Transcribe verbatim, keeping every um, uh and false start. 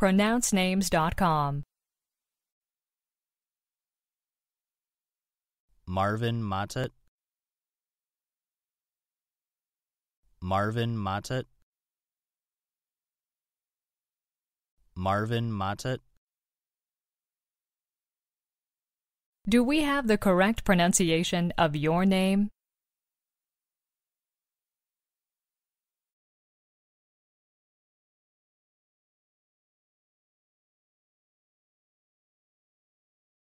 pronounce names dot com. Marvin Mottet. Marvin Mottet. Marvin Mottet. Do we have the correct pronunciation of your name?